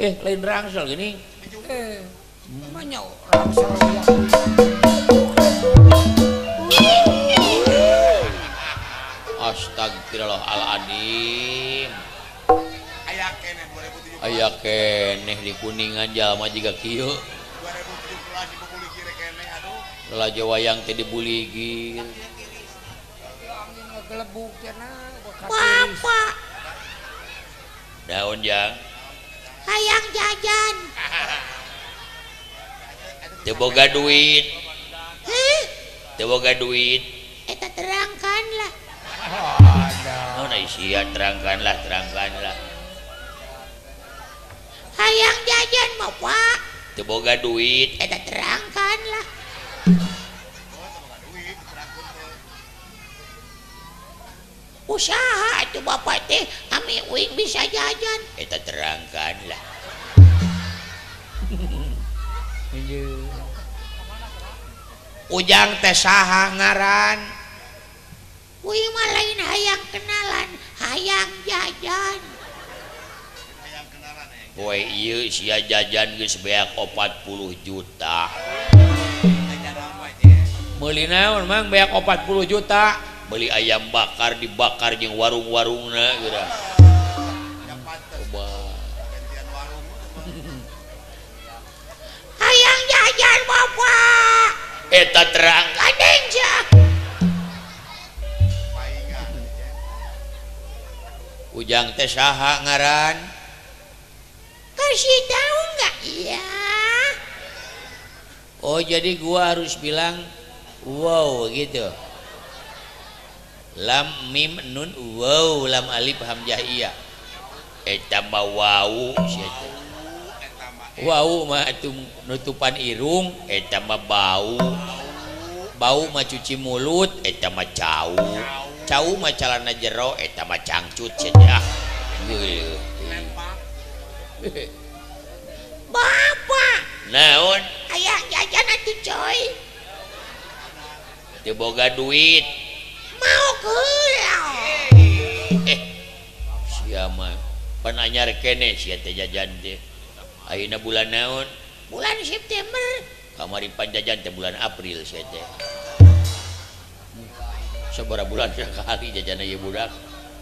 lain rangsel gini. Namanya rangsel ya. Astagfirullahaladzim. Aya keneh di Kuningan jalma jiga kieu. 2017 dibuli kiri keneh aduh. Lalajo wayang teh dibuligir. Angin ngegelebuk cenah. Bapak Daun jang. hayang jajan. Teu boga duit. Heh, Teu boga duit. eta terangkan lah. Naon ai sia terangkanlah. Hayang jajan mah Pak. Teu boga duit. Eta terangkan lah. Usaha itu bapak teh ami uing bisa jajan. Eta terangkanlah. Ujang teh saha ngaran? Uing mah lain hayang kenalan, hayang jajan. Poe ieu sia jajan geus beak 40 juta. Meuli naon mang beak 40 juta? Beli ayam bakar dibakar jeung warung-warungna geura. Coba. Hayang jajan bapak. Eta terang Kadeng jah. Ujang teh saha ngaran? Kasih tahu nggak? Iya. Oh jadi gua harus bilang wow gitu. Lam mim nun wow lam alif hamzah iya. Eta mah wau sia teh. Wau mah atuh nutupan irung, eta mah bau. Bau mah cuci mulut, eta mah cau. Cau mah calana jero, eta mah cangcut cenah. Geuleuh. Bapak. Naon? Hayang jajan atuh coy. Teu boga duit. Mau geulah. Sia mah pan anyar keneh sia teh jajan teh. Ayeuna bulan naon? Bulan September. Kamari panjajan teh bulan April sia teh. Sabaraha bulan sekali jajan ieu budak.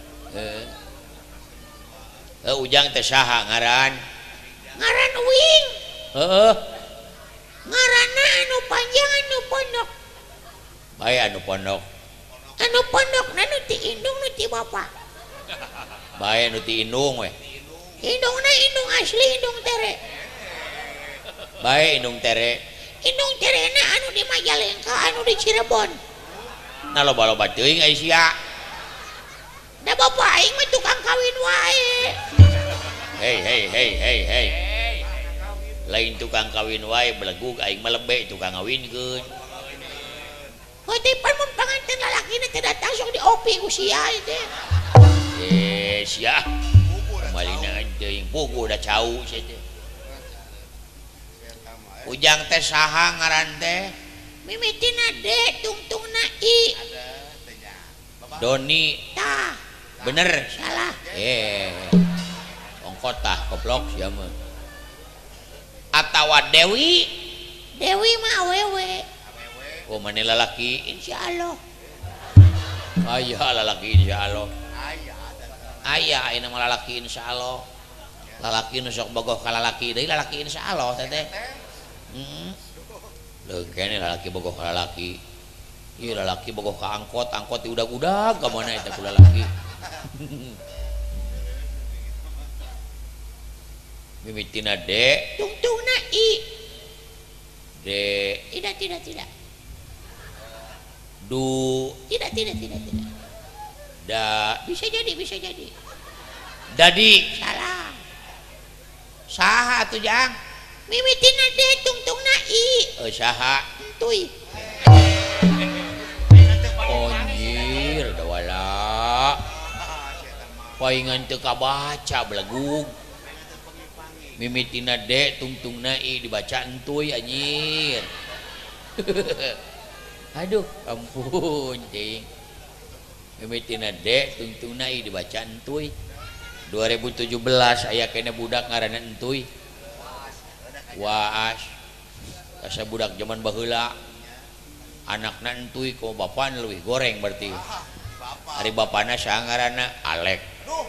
Ujang teh saha ngaran? Ngaran uing. Heeh. Ngaranna anu panjang anu pondok. Bae anu pondok. Anu pondok nu ti indung nu ti bapak. Bae anu ti indung we. Indungna indung asli indung tere. Bae indung tere. Indung terena anu di Majalengka anu di Cirebon. Nah loba-loba teuing ai sia. Da bapak aing mah tukang kawin wae. Hei. Lain tukang kawin wae belegug aing mah lebe tukang ngawinkeun. Hotepan mun panganten lalakina teh datang sok diopi ku sia teh. Sia. Malina teuing pugu da cau sia teh. Ujang teh saha ngaran teh? Mimitina de tungtungna i. Doni. Tah. Bener. Salah. Ongkot tah goblok sia mah. Atawa Dewi. Dewi mah awewe. Oh maneh lalaki. Insyaallah. Aya lalaki insyaallah. Aya ayeuna mah lalaki insyaallah. Lalaki nu sok bogoh ka lalaki deui lalaki insyaallah teh teh. Leung kene lalaki bogoh ka lalaki. Ieu lalaki bogoh ka angkot, angkot di udag-udag ka mana eta ku lalaki. Mimitina de, Tungtungna i. de Tidak. du Tidak. da Bisa jadi. dadi. Salah. Saha atuh Jang? Mimitina de tungtungna i. Saha? Tuy. Anjir da wala. Paingan teu kabaca belegug. Mimitina de tungtungna i dibaca entuy anjir. Aduh ampun cing. Mimitina de tungtungna i dibaca entuy. 2017 aya kene budak ngaranna Entuy Waas asa budak zaman baheula anakna Entuy ku bapana leuwih goreng berarti ari bapana saha ngaranna Alek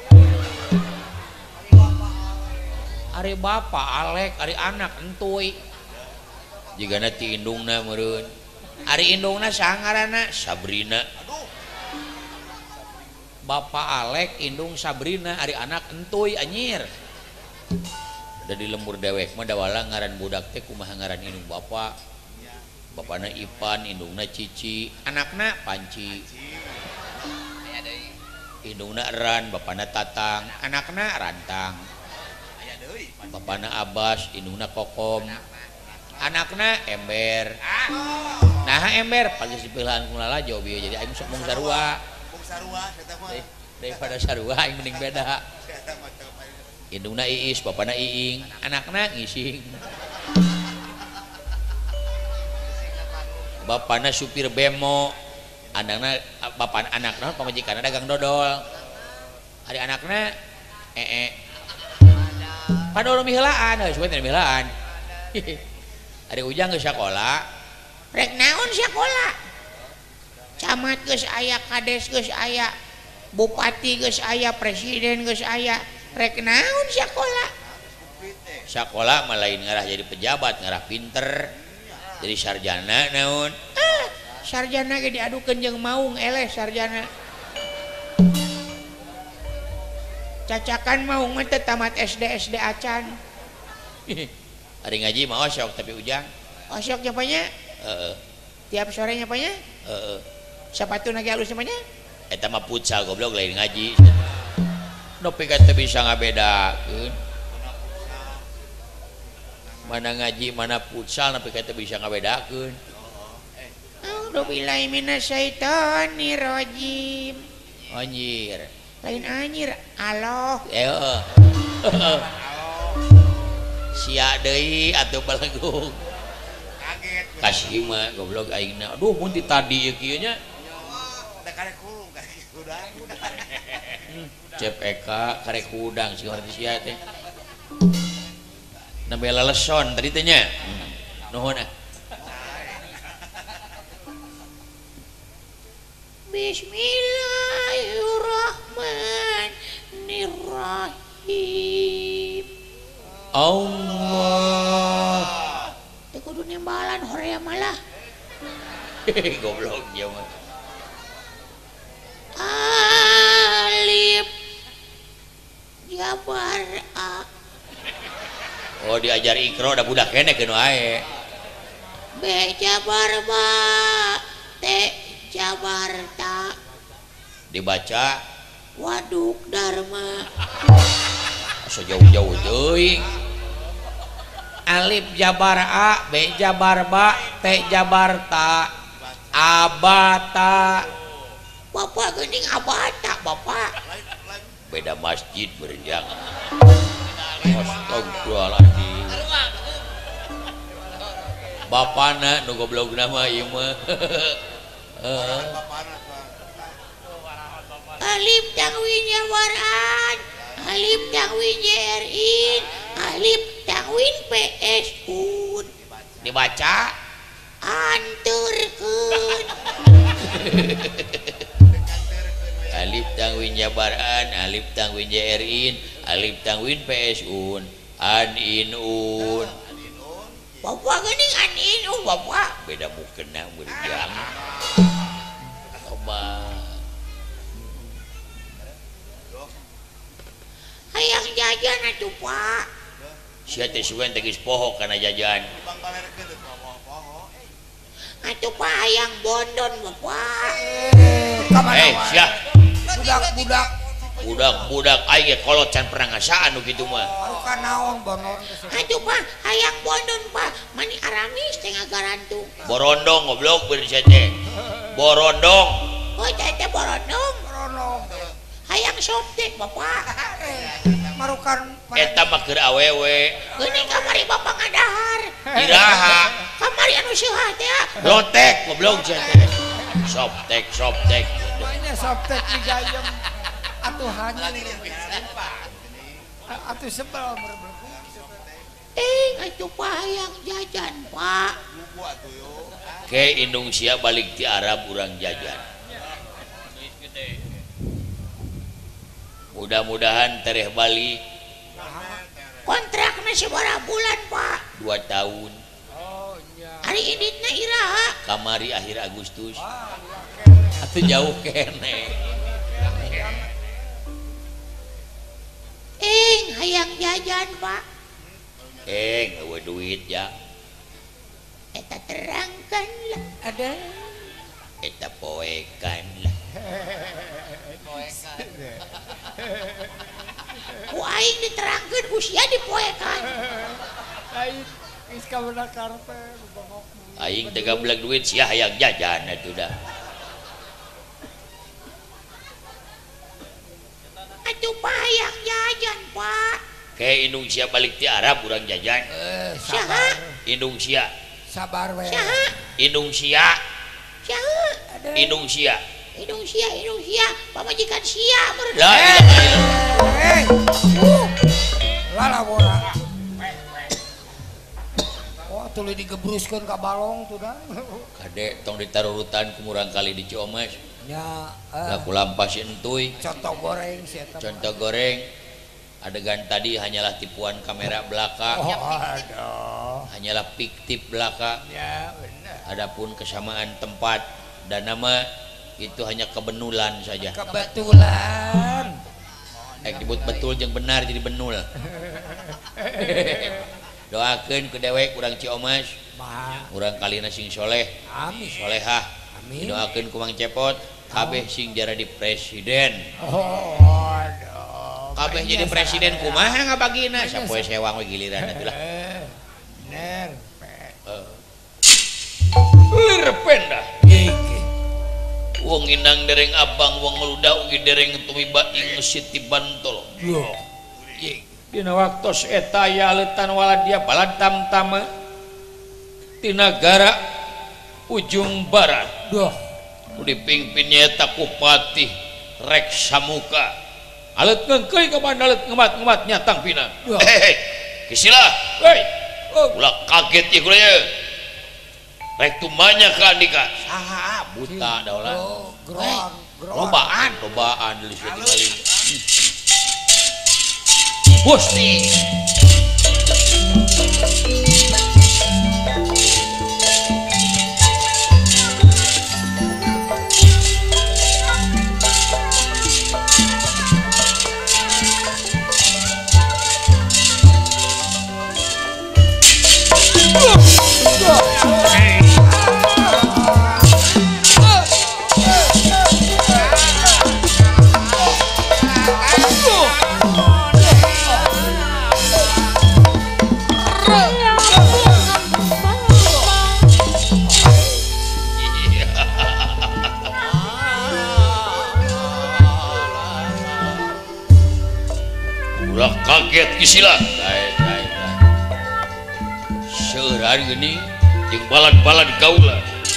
ari bapa Alek ari anak Entuy jigana ti indungna meureun ari indungna saha ngaranna Sabrina Bapak Alek indung Sabrina ari anak Entuy anyir dari lembur dewek mah dawala ngaran budak teh kumaha ngaran indung bapak bapana Ipan indungna Cici anakna Panci indungna Ran bapana Tatang anakna Rantang bapana Abbas indungna Kokom anakna Ember nah Ember pagi sipilaan kulala jauh bieu jadi aing sok mung sarua daripada sarua aing mending beda indungna Iis bapana Iing anakna Ngising bapana supir bemo anakna bapana anakna pamajikanna dagang dodol hari anakna padahal mihelaan sesuai dengan mihelaan hari Ujang geus sakola Rek naon sakola? Camat geus aya, kades geus aya, bupati geus aya, presiden geus aya. Rek naon sakola? Sakola mah lain ngarah jadi pejabat, ngarah pinter. Jadi sarjana naon? Sarjana ge diadukeun jeung maung eleh sarjana. Cacakan maung mah teh tamat SD acan. Ari ngaji mah osok tapi Ujang. Osok nyapanya? Tiap sore nyapanya? Sepatu lagi halus nyapanya? Eta mah futsal goblok lain ngaji. Nopi teh bisa ngabedakeun. Mana ngaji mana futsal nopi teh bisa ngabedakeun. A'udzubillahi minasyaitonir rajim. Anjir. Lain anjir, Allah. Sia deui atuh balagung. Kasih mah goblok aingna. Aduh mun ti tadi ieu kieu nya. Da karek kulung karek udang. Cep Eka karek udang si ngarti sia teh. Nembe leleson tadi teh nya. Nuhun ah. Bismillahirrahmanirrahim. Allah. Teu kudu nembalan horea malah. Goblok dia mah. Alif Jabar A. Oh diajar Ikro da budak kene keun wae. B Jabar Ba. T Jabar Ta. Dibaca Waduk Dharma. asa jauh-jauh teuing. Alif Jabar A, B Jabar Ba, T Jabar Ta, Abata. Bapak geuning abata bapak. Beda masjid berjang. Astagfirullahaladzim. Bapana nu goblokna mah ieu mah. Alif tanwin Jabaran, alif tanwin JRIN, alif tanwin PS Un. Dibaca Anturkeun. alif tanwin Jabaran, alif tanwin JRIN, alif tanwin PS Un, an in un. Bapak geuning an inu bapak. Beda mukena berjang. Coba Hayang jajan atuh Pak. sia teh sugan teh geus poho kana jajan. Bang balerkeun teh poho-poho. Atuh Pak hayang bondon bapak. Sia Budak-budak budak-budak aing ge kolot can pernah ngasaan nu kitu mah. arukan naon bonon. Atuh Pak hayang bondon Pak. Mani aramis teh ngagarantung. Borondong goblok bener sia teh. Borondong. Oh teh borondong. Boronong. Hayang soptek bapak. Marukan Eta mah keur awewe. Geuning kamari bapak ngadahar. Iraha. Kamari anu seuha teh. Lotek goblok sia teh. Soptek. mainnya soptek di gayem atuhannya. atuh sebel atuh pahayang jajan Pak Lugu atuh yo. ke Indonesia balik di Arab urang jajan. Mudah-mudahan tereh balik kontraknya seberapa bulan Pak 2 tahun. oh nya hari ini na iraha Kamari akhir Agustus. Atuh jauh kene. hayang jajan Pak Gawe duit ya. eta terangkan lah ada Eta poekan lah. ku aing diterangkan usia dipoekan lain geus kabeuna karpe bengok Aing teu gablek duit sia hayang jajan atuh dah. atuh pahayang jajan Pak Ke Indonesia balik di Arab urang jajan. saha Indonesia. sabar we saha Indonesia. saha Indonesia. Indonesia pamajikan sia La ilaha illallah. lala bola oh tuluy digebruskeun ka balong tuh dah Kade tong ditarurutan ku murang kali di Ciomas. nya Laku lampas entuy. contoh goreng sih eta Contoh goreng. Adegan tadi hanyalah tipuan kamera belaka. oh aduh Hanyalah fiktif belaka. ya benar Adapun kesamaan tempat dan nama itu hanya kebenulan saja. kebetulan Disebut betul jeung benar jadi benul. Doakeun ku dewek urang Ciomas, mah urang kalina sing soleh, amin solehah. amin Doakeun ku Mang Cepot, kabeh sing jadi presiden. oh aduh Kabeh jadi presiden kumaha ngabagina? Sapoe sewang we giliran atuh lah. bener Lerpen dah. iki Wong indang dereng abang, wong ngeludah ugi dereng tumiba ing Siti Bantol. yo Dina waktos eta yaleutan waladia baladam tama ti nagara ujung barat. doh Nu dipingpinnya eta ku Patih Reksamuka. Alet ngengkeuy ka banda alet ngemat-ngemat nyatang pina. Wah. Kisila, hei. Ulah kaget ieu kula ye. Rek tumanya ka andika. Saha buta da ulah. oh gron Lobaan deui tinggali. Gusti. Ulah kaget kisila. Baik. Seueur hari geuning jeung balad-balad gaula.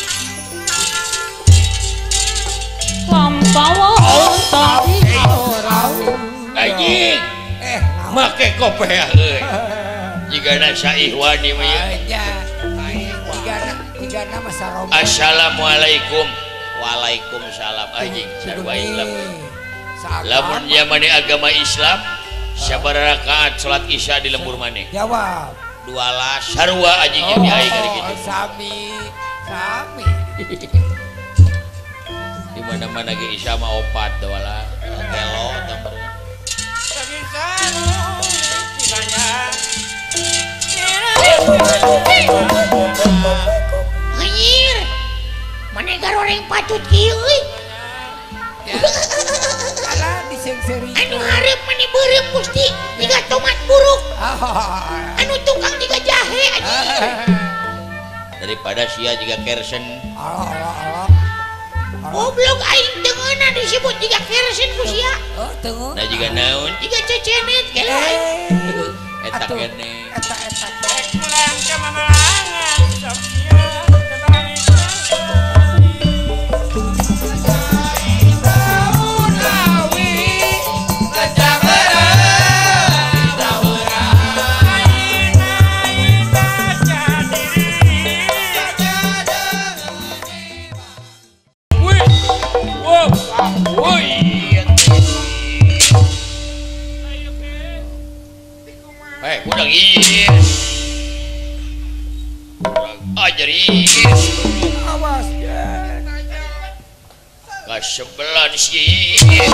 Lampawa tadi orang Anjing, make kopea euy. Jigana saihwani mah ye. aja tiga nama sarom Assalamualaikum. Waalaikumsalam anjing sarua Islam. Lamun zamane agama Islam sabaraha rakaat salat Isya di lembur maneh? jawab 12 sarua anjing yang diaing ari kitu. sami Di mana-mana ge Isya mah opat da wala. Kelo tambah. anjir mana garoreng patut kieu euy alah disengseri anu hareup mani beureum Gusti jiga tomat buruk anu tukang jiga jahe anjir Daripada sia juga kersen. Allah goblok aing teungeuna disebut jiga kersen ku sia oh tunggu Nah juga naon jiga cecenet gelo aing eta atuh, kene. eta Kurang iis. Kurang ajar iis. Awas ya. Kasebelan si iis.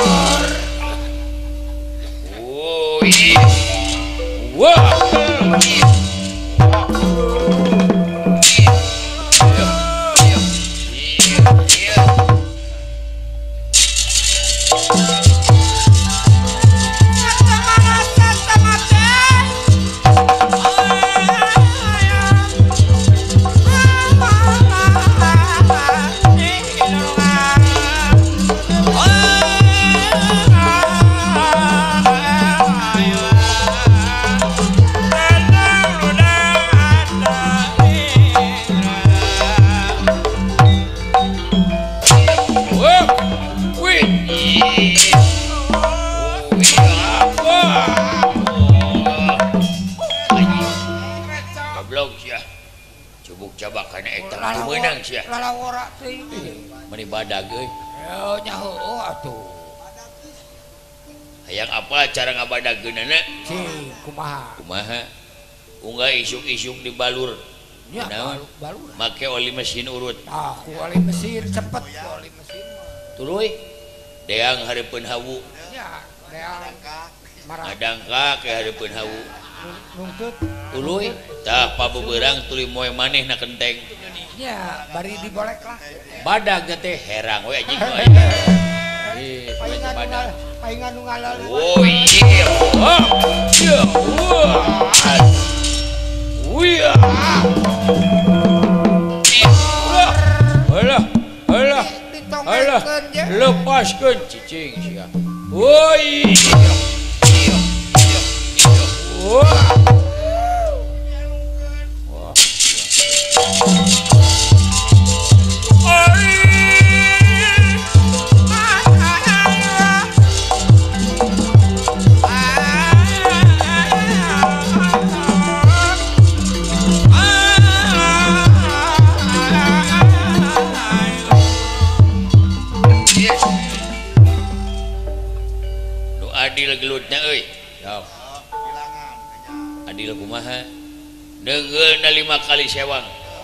Oh iis. Wah. Menang sia. Lalawara teh. Meni badag euy. Yo nyaho atuh. Hayang apa cara ngabadageunana? Cing kumaha? Kumaha? Unggah isuk-isuk di balur. Nya Naon? balur. Make oli mesin urut. Ah, ku oli mesin cepet oli mesin mah. Tuluy. Deang hareupeun hawu. Nya, deang marah Ngadangka ke hareupeun hawu. nuntut. Tuluy. Tah pabeberang tuluy moe manehna kenteng. Nya, bari dibolek lah. Badag teh herang we anjing we. Paingan badag. paingan nu ngalal. Oh iya. Oh. Iya. Wah. Wih. Alah. Alah. Alah. Lepaskeun cicing sia. Woi. Wah. Adil gelutna euy. Sok. Adil kumaha? Deungeulna 5 kali sewang.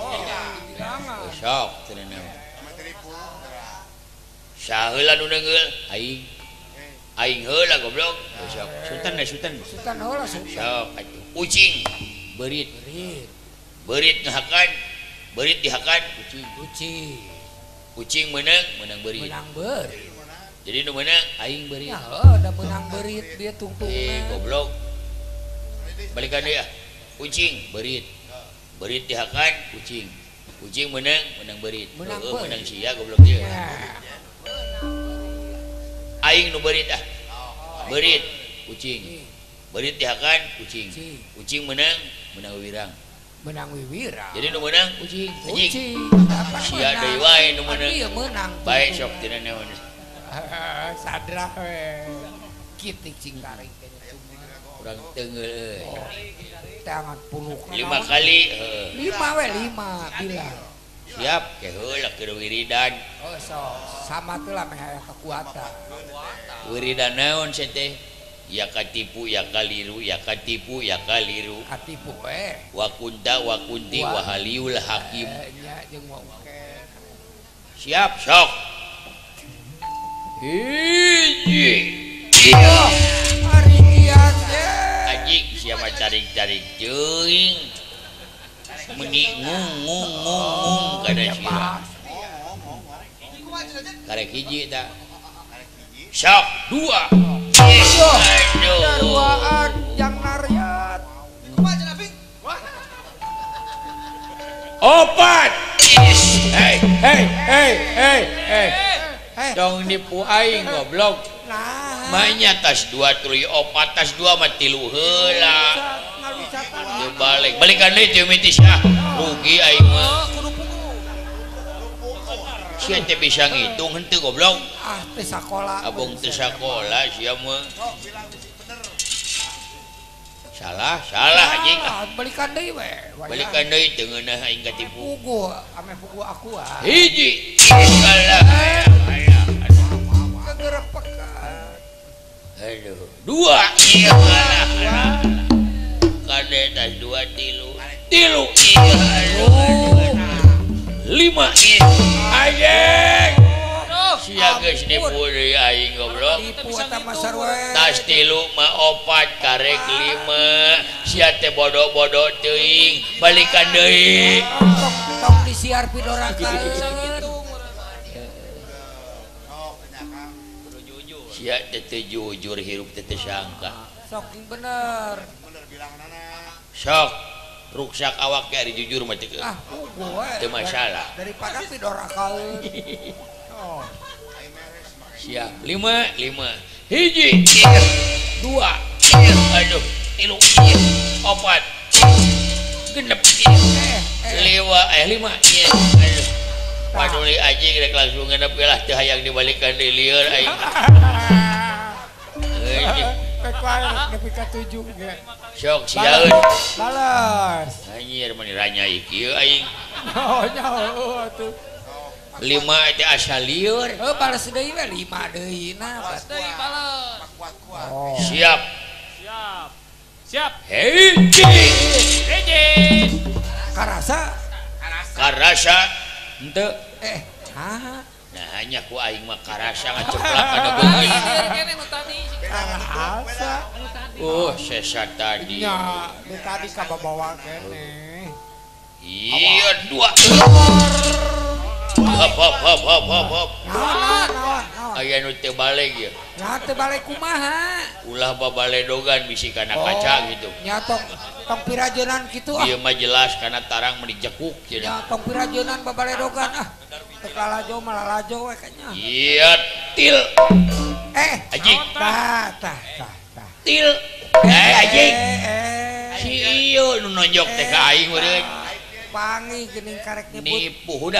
Sok cenah. Saheula nu deungeul? Aing. Aing heula goblok. Sok. Sultan. Sultan heula sultan. Sok atuh. Ucing. Beurit. Beurit ngahakan. Beurit dihakan Ucing. Ucing menang beurit. Menang beurit. Jadi nu meunang aing beurit. Ya, udah menang berit dia tungtungna. Goblok. Balikan deui ah. Ucing beurit. Beurit dihakan ucing. Ucing menang beurit. Menang sia goblok dia. Aing nu beurit ah. Beurit ucing. Beurit dihakan ucing. Ucing menang wirang. Menang wiwira. Jadi nu menang ucing. Ucing. Sia deui wae nu menang. Ieu menang. Bae sok tina naon. Sadra we. Kitik cingkaring Kurang teungeul euy. Tangan puluk. 5 kali 5 we 5 bilang. Siap ke heula keur wiridan. Oh so sama teh lah meh aya kekuatan. Wiridan naon sia teh? Ya katipu ya kaliru ya katipu ya kaliru. Katipu we. Wa kunta wa kunti wa haliul hakim. Nya jeung oke. Siap sok. Hiji. Hari kian ye. Anjing siapa tarik-tarik teuing. Meni ngung kana sia. Karek hiji ta. Sok 2. Daruaan yang naryat. Opat. Hey. Dong nipu aing goblok. Nah. Mainnya tas 2 tuluy 4 tas 2 mah 3 heula. Teu balikan deui teu mitis ah. Rugi aing mah. Sia teh bisa ngitung henteu goblok. Ah teh sakola. Abong teu sakola sia mah. Salah anjing. Balikan deui we. Balikan deui teu ngeunah aing katipu. Pugu, ame pugu aku ah. Hiji. Salah. Kegerepekan. Aduh. 2. Iya salah. kade tas 2 tilu lima anjing sia geus nipu deui aing goblok Tipu eta mah sarua. tas tilu mah 4 karek 5 sia teh bodoh-bodoh teuing balikan deui Tong disiar pidorakan. sia teh jujur hirup teh sangka Sok bener. sok ruksak awak ge ari jujur mah teh Gue. teu masalah Daripada pidorakan. Oh. siap 5 hiji 2 aduh 3 4 genep 5 aduh paduli anjing rek langsung ngenep lah teu hayang dibalikan di lieur aing Nepi ka 7 ge. sok siaeun Balas. anjir mani ranyai kieu aing Oh nyaho atuh. 5 teh asal lieur Balas deui we 5 deui na. Oh. siap Siap. hiji Karasa. karasa henteu Ah. nah hanya ku aing mah karasa ngaceplak kana beungeut Kene nu tadi. Karasa. sesat tadi Nya, di tadi ka babawa kene. iya 2 hop Naon. aya nu teu balik ya Nya teu balik kumaha? ulah babaledogan bisi kana kaca gitu Nya tong pirajeunnan kitu ah. ieu mah jelas kana tarang meni jekuk cenah Nya tong pirajeunnan babaledogan ah. Teu lalajo malalajo we kanya. iya til anjing Tah. til anjing si ieu nu nonjok teh ka aing meureun Pangi geuning karek nyebut nipu hudah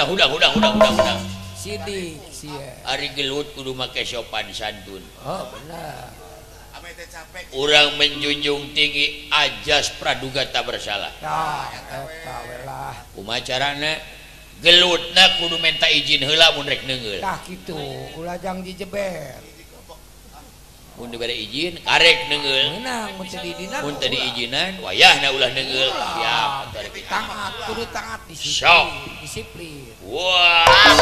sidik sia. ari gelut kudu make sopan santun Oh benar. urang menjunjung tinggi ajas praduga tak bersalah Tah eta we lah. kumaha carana gelutna kudu minta izin heula mun rek neungeul Tah kitu ulah jang dijeber. mun dibere izin karek neungeul Meunang mun teu didinan. mun teu diizinan wayahna ulah neungeul siap atuh rek Taat, kudu taat Sok. disiplin. wah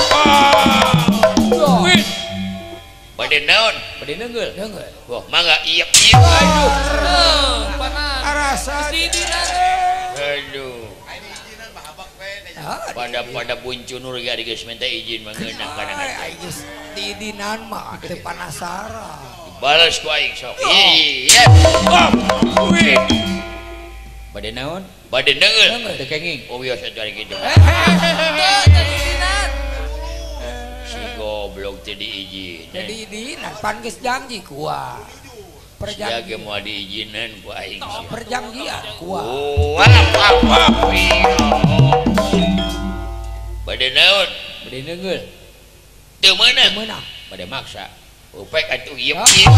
wih bade naon bade neungeul Deungeul. wah mangga iep aduh Panas. Arasa aduh Ah, pada buncunur ge ari geus minta izin mah ngeunah kana Ay, geus didinan mah teu panasaran. balas ku aing sok iya wih bade naon bade neungeul teu kenging oh biasa tadi kitu si goblok teu diizin Jadi didinan pan geus janji kuat. sia ge Perjanjian. moal diizinan ku aing sia Perjanjian kuat. wah bade naon bade neungeul teu meunang Meunang. bade maksa upek atuh iep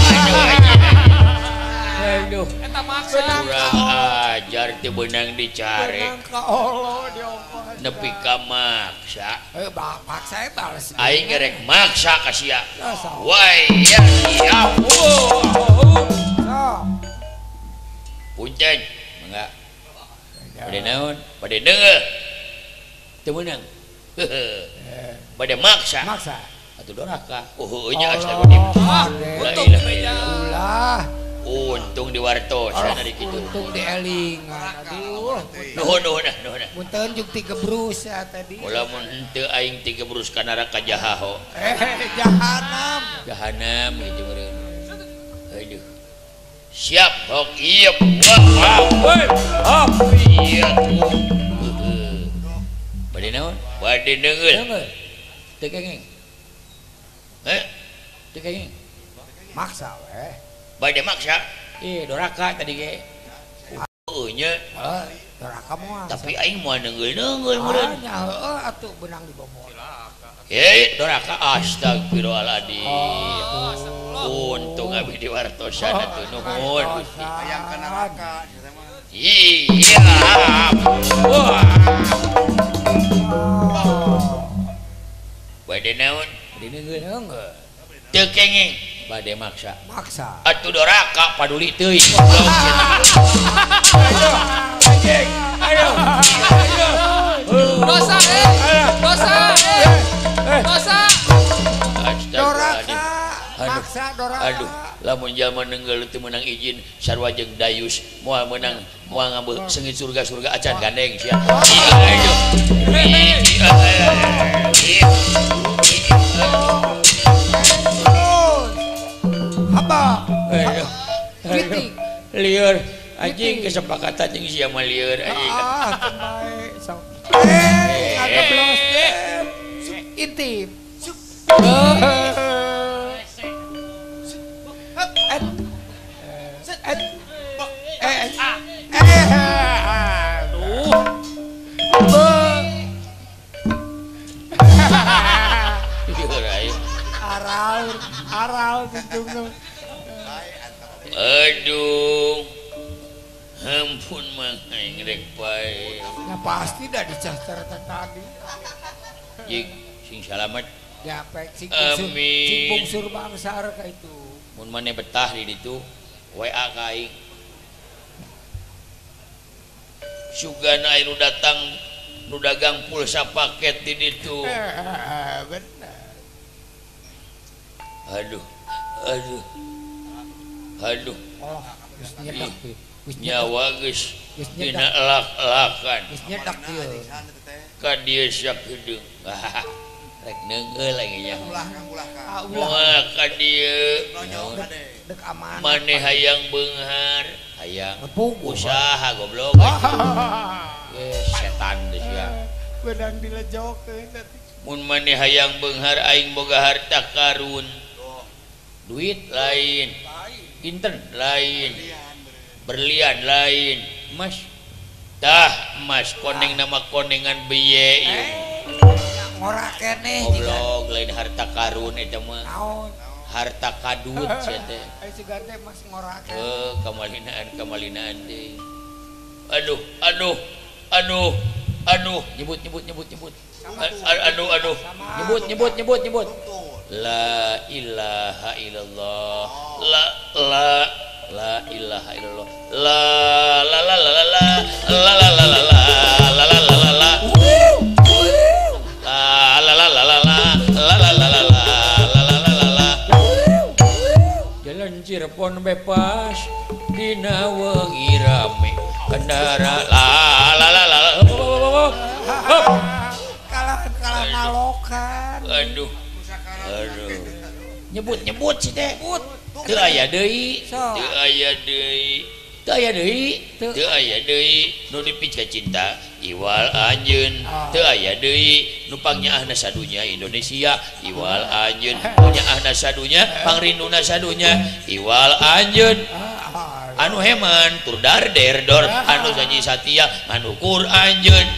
Aduh. Eta maksa. kurang ajar teu beunang dicari Benang ka Allah diopat. nepi ka maksa Bapak saya balas. aing rek maksa ka sia Asa. wai ya siap Sok. punten mangga bade naon bade neungeul teu meunang bade maksa Maksa. atuh doraka nya astagfirullah Untung ulah. untung diwartosan ari kitu Untung dielingan. Aduh. nuhun Punten jeung ti gebrus ya tadi. ulah mun henteu aing ti gebrus ka neraka jahaho Jahanam. jahanam gitu meureun aduh siap hok iep wah hop iya bade naon bade neungeul Deungeul. teu kenging teu kenging Maksa we. bade maksa Doraka tadi ge. nya Doraka moal. tapi aing moal neungeul meureun Nya heueuh atuh benang di bomol. doraka astagfirullahaladzim untung abdi diwartosan atuh nuhun Gusti Hayang ka neraka. iya wah bade naon Deungeul. teu kenging bade maksa maksa atuh doraka paduli teuing anjing ayo Dosa, dosa, dosa. doraka Aduh. maksa doraka Aduh, lamun jalma nenggel teu meunang izin sarua jeung dayus moal meunang moal ngambil sengit surga-surga acan gandeng sia. Aduh. apa Aduh. Giting. Lieur anjing kesepakatan jeung sia mah lieur anjing. baik sok ngeblos intip Lieur aing. Arau tentu Aduh. Ampun mah aing rek bae. ya pasti dah dicaster tadi Jik sing salamet ya pek sing Amin. bungsur bangsa ka itu mun maneh betah di ditu WA ka aing. Sugana anu datang nu dagang pulsa paket di ditu. benar Aduh. Aduh. Aduh. oh geus nyedak geus Nyawa geus Geus dina nyedak. elak-elakan. geus nyedak ieu Sana teh teh. Ka dieu sak heudeung. Rek neungeul lagi nya. Ulah Kang ulah Kang. Moal ka dieu Nonyong kade. dek aman maneh hayang beunghar, hayang Nepung. usaha goblok. Setan teh sia. bedang dilejokeun tadi Mun maneh hayang beunghar aing boga harta karun. Duit lain, kinten lain, berlian lain, emas. Tah emas koneng nama konengan biye ieu. ngora keneh Goblok lain harta karun eta mah. naon Harta kadut sia teh. ai siga teh mas ngora Kamalinaan deui. Aduh, aduh, aduh, aduh, nyebut. Aduh. Nyebut. La ilaha illallah. La ilaha illallah. Jalan Cirebon bebas dina wengi rame kendara kalah ngalokan Aduh. Nyebut sih teh. Teu aya deui. Sok. Teu aya deui. Nu dipicka cinta iwal anjeun. Teu aya deui nu pangnyaahna sadunya Indonesia iwal anjeun. Pangnyaahna sadunya pangrinuna sadunya iwal anjeun. Anu heman tur darder dor anu janji satia anu kur anjeun.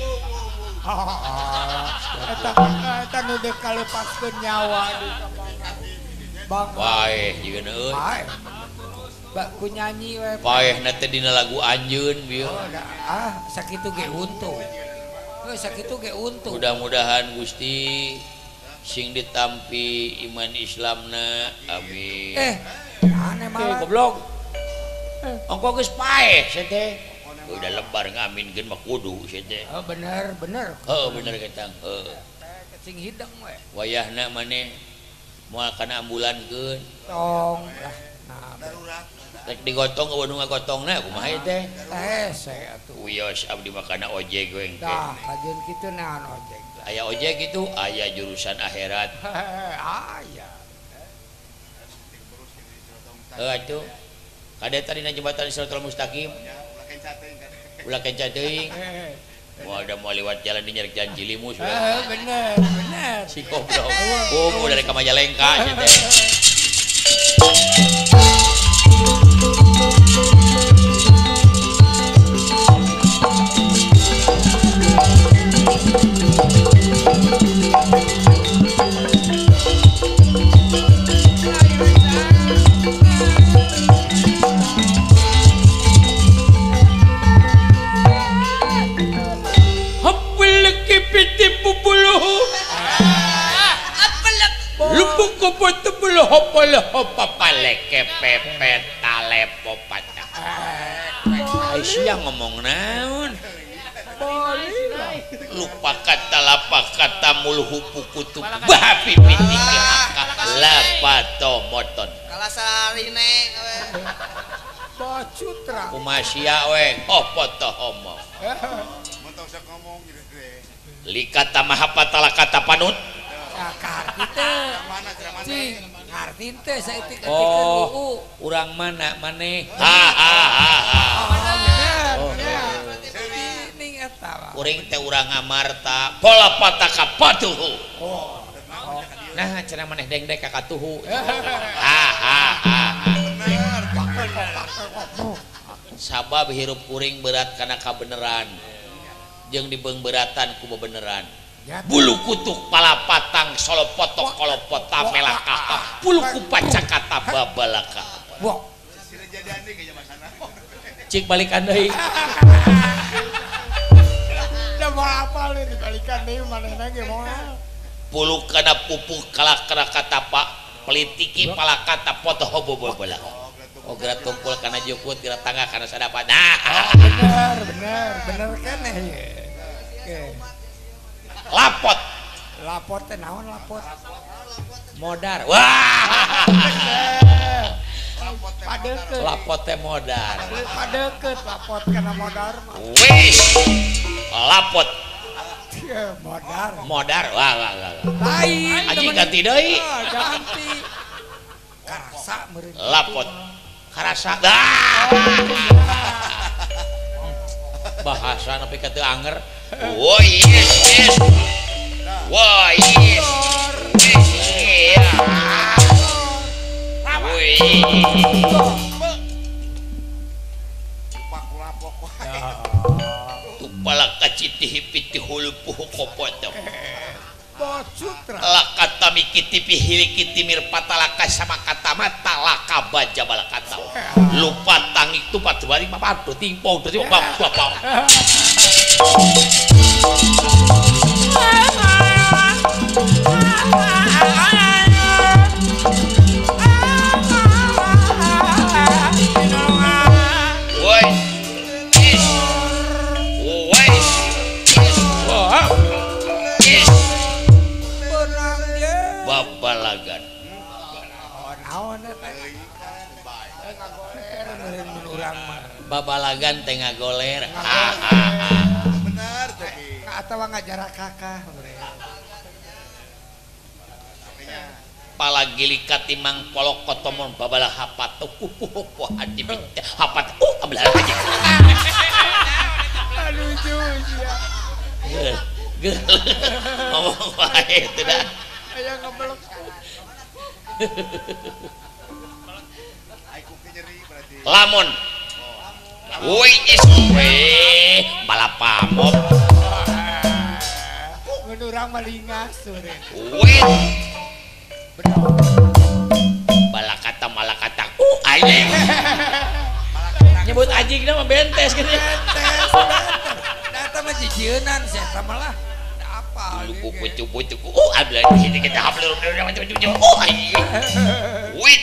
eta nu dek kalepaskeun nyawa di bang Paeh jigeun euy. bae bak ku nyanyi we Paehna teh dina lagu anjeun bieu. sakitu ge untung sakitu ge untung Mudah-mudahan Gusti sing ditampi iman Islamna amin. aneh malah Goblok. Ongko geus paeh sia teh. Udah lebar ngaminkeun mah kudu sia teh. bener Heuh bener ketang. Heuh. sing hidang we Wayahna maneh moal kana ambulankeun. tong lah nah Darurat. Rek digotong eueuh nu ngagotongna kumaha ieu teh? saya atuh Wios abdi mah kana ojek we engke. dah kajian kitu naon ojek Aya ojek itu aya jurusan akhirat. ya Heuh atuh. Kade tadi na jembatan Siratal Mustaqim. Ya, ulah kencat teh kade. Ulah kenca teuing. Mau ada mau lewat jalan di nyerek jalan Cilimus we. bener Si goblok. Mau dari ka Majalengka sia teh. Lubuk ko po tebel hapa Poloh papaleke pepet talepo pata. Aisyah ngomong naon? Lupa kata lapa kata mulhu pukutu babi pitiki haka lapato moton. Kalah sarine. Bacutra. Kumasia we opo to homo. Mentong sok ngomong gitu deh. Likata mahapatala kata panut. Sakarti teh. Mana ceramah Cing, ngarti teh saeutik Oh, urang mana maneh? Ha. Ini eta. Kuring teh urang ngamarta pola pataka patuhu. Nah, cenah maneh dengdek ka katuhu. Sabab hirup kuring berat karena kabeneran jeung dibeung beratan ku bebeneran. Bulu kutuk pala patang solo potok kolopota melaka bulu kupaca kata babalaka. Wah, sira jadian deui ke zaman sana. Cik balikan deui. da mau apal nih dibalikan deui manehna ge moal. Bulu kana pupuk kalak kana kata pak pelitiki pala kata poto hobo babalaka. Ogra tumpul kana jukut dina tangga kana sadapat. Nah, Bener keneh ye. Oke. lapot Lapor teh naon lapor? modar. Wah. Padeukeut. Lapot teh modar. Padeukeut lapor kana modar mah. Wis. Lapot Modar. modar. Wah. Lain. Aji ganti deui. Ganti. Karasa meureun. Lapot karasa. Bahasa nepi ka teu anger. Woi yes. Woi yes. Woi. Paku lapok wae. Tupala kaciti piti hulu puhu kopoto. Bacutra. Lakata mikiti pihili timir patalaka sama kata mata laka baja balakata. Lupa tangik tupat bari mapatu tingpong terus bapak. Woi. Is. Woi. Is. Wah. Is. Benang ye. Babalagan. Naon eta? Ngagoler meureun urang mah. Babalagan teh ngagoler. Benar tapi. Atawa ngajarak kakak. Palagili katimang polok kotomon babalah hapat kupuh hadi hapat ablah aja. Aduh sia. Ngomong wae teu dah. Aya ngebelek. Ai kuku nyeri berarti. Lamun woi is we balapamop Mun urang mah lingas meureun. woi balakata malakata anjing nyebut anjing mah bentes gitu ya. Data mah jijeunan sia eta mah lah. Apa Lu pucu ablah di sini kita hafal macam-macam anjing wit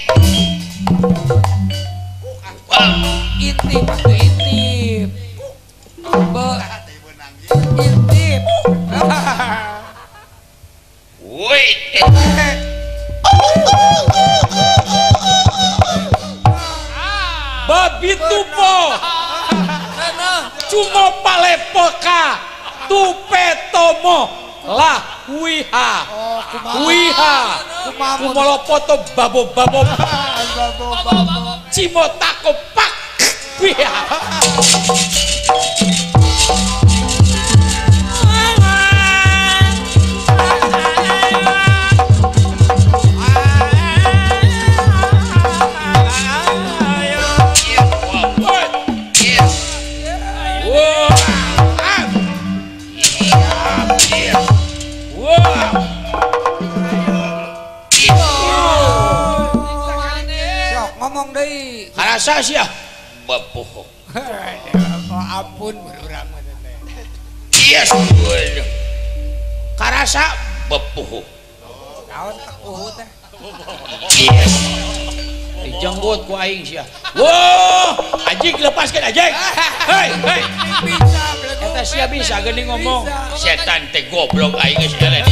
intip atuh intip. Teh benang ge. Intip. wit babi tupo cuma palepoka tupetomo lah wiha kumolopoto babo cimotako pak biha Sok ngomong deui. karasa sia bapuh Ampun urang mah teh. yes karasa bapuh Naon teh teh? Yes. Dijenggot ku aing sia. Wah, anjing lepaskeun anjing. Hei, hei. Bisa, belagu. Eta sia bisa geuning ngomong. Bisa. Setan teh goblok aing geus eleh.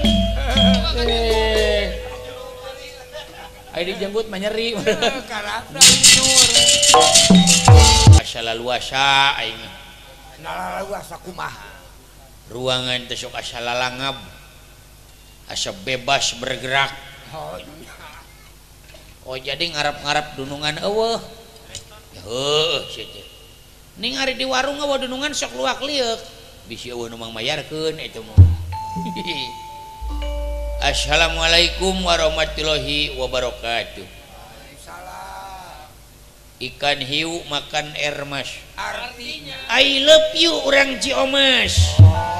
Aing dijenggut mah nyeri. Karakter nur. Asa laluasa aing. Nalaluasa kumaha. Ruangan teh sok asa lalangab. Asa bebas bergerak. Oh jadi ngarap-ngarap dunungan eueuh. Heuh sia teh. Ning ari di warung eueuh dunungan sok luak liuk. Bisi eueuh nu mangmayarkeun eta mah. Assalamualaikum warahmatullahi wabarakatuh. Salah. Ikan hiu makan air mas. Artinya I love you orang Ciomas.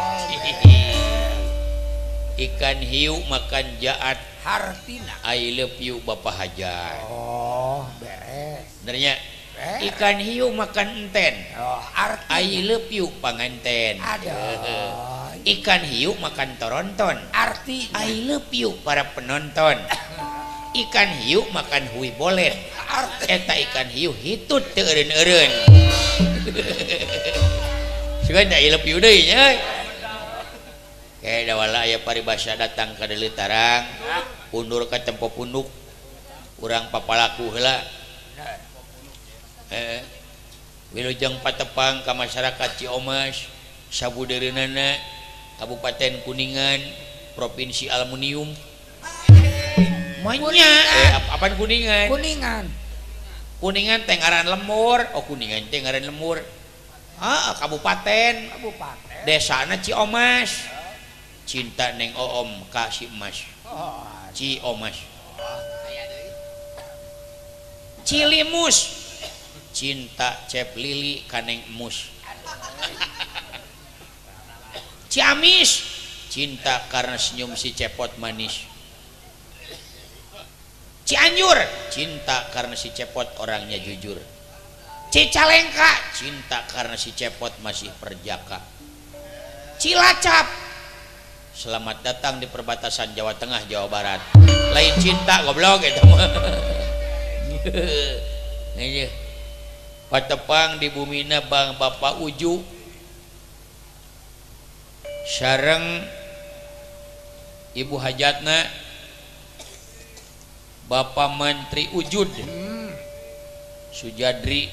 Ikan hiu makan jaat. hartina. I love you Bapak Hajar. Oh, beres. Benernya Beres. ikan hiu makan enten. Oh, artinya. I love you panganten. Aduh. Ikan hiu makan toronton. Artinya. I love you para penonton. Ikan hiu makan hui bolet. Eta ikan hiu hitut teu eureun-eureun. Sugan I love you deui nya. Kayak dawala aya paribasa datang ka deuleu tarang. Undur ka tempo punduk. Urang papalaku heula. Wilujeng patepang ka masyarakat Ciomas, sabudereunana Kabupaten Kuningan, Provinsi Aluminium. Manya apaan Kuningan? Kuningan. Kuningan teh ngaran Lemur. Oh Kuningan teh ngaran Lemur. Kabupaten. Kabupaten. Desana Ciomas. Cinta neng Oom ka si Emas. Ciomas. Cilimus. Cinta Cep Lili kaneng Mus. Ciamis. Cinta karena senyum si Cepot manis. Cianjur. Cinta karena si Cepot orangnya jujur. Cicalengka. Cinta karena si Cepot masih perjaka. Cilacap. Selamat datang di perbatasan Jawa Tengah Jawa Barat. Lain cinta goblok eta mah. Nih patepang di bumina Bang Bapak Uju sareng Ibu Hajatna Bapak Menteri Ujud Sujadri